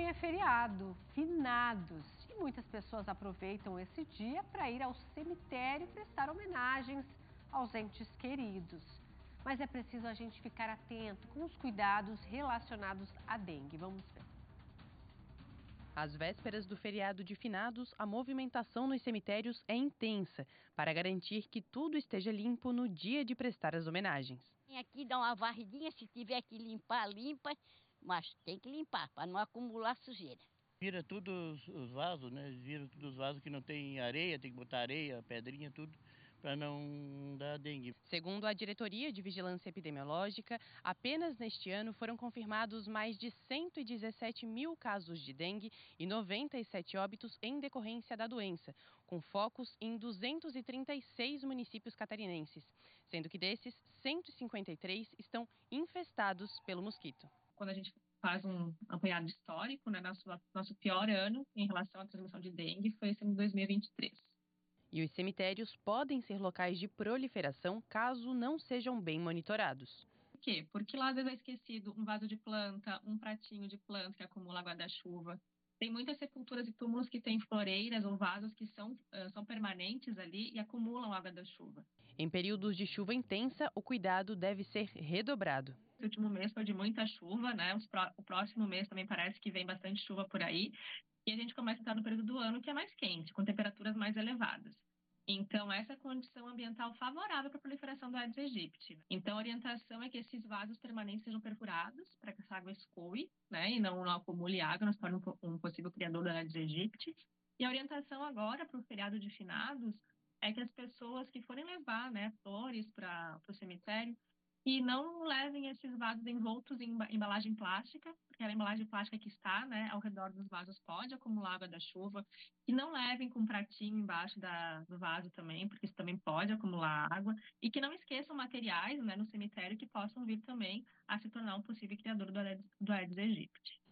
é feriado, finados, e muitas pessoas aproveitam esse dia para ir ao cemitério e prestar homenagens aos entes queridos. Mas é preciso a gente ficar atento com os cuidados relacionados à dengue. Vamos ver. Às vésperas do feriado de finados, a movimentação nos cemitérios é intensa para garantir que tudo esteja limpo no dia de prestar as homenagens. Tem aqui dar uma varridinha, se tiver que limpar, limpa, mas tem que limpar para não acumular sujeira. Vira tudo os vasos, né? Vira todos os vasos que não tem areia, tem que botar areia, pedrinha, tudo, para não dar dengue. Segundo a Diretoria de Vigilância Epidemiológica, apenas neste ano foram confirmados mais de 117 mil casos de dengue e 97 óbitos em decorrência da doença, com focos em 236 municípios catarinenses, sendo que desses, 153 estão infestados pelo mosquito. Quando a gente faz um apanhado histórico, né, nosso pior ano em relação à transmissão de dengue foi esse ano de 2023. E os cemitérios podem ser locais de proliferação caso não sejam bem monitorados. Por quê? Porque lá às vezes é esquecido um vaso de planta, um pratinho de planta que acumula água da chuva. Tem muitas sepulturas e túmulos que têm floreiras ou vasos que são permanentes ali e acumulam água da chuva. Em períodos de chuva intensa, o cuidado deve ser redobrado. Esse último mês foi de muita chuva, né? O próximo mês também parece que vem bastante chuva por aí. E a gente começa a estar no período do ano que é mais quente, com temperaturas mais elevadas. Então, essa é a condição ambiental favorável para a proliferação do Aedes aegypti. Então, a orientação é que esses vasos permanentes sejam perfurados para que essa água escoe, né? E não acumule água, não se torne um possível criador do Aedes aegypti. E a orientação agora para o feriado de finados é que as pessoas que forem levar, né, flores para o cemitério, e não levem esses vasos envoltos em embalagem plástica, porque a embalagem plástica que está, né, ao redor dos vasos pode acumular água da chuva. E não levem com um pratinho embaixo do vaso também, porque isso também pode acumular água. E que não esqueçam materiais, né, no cemitério que possam vir também a se tornar um possível criador do Aedes aegypti.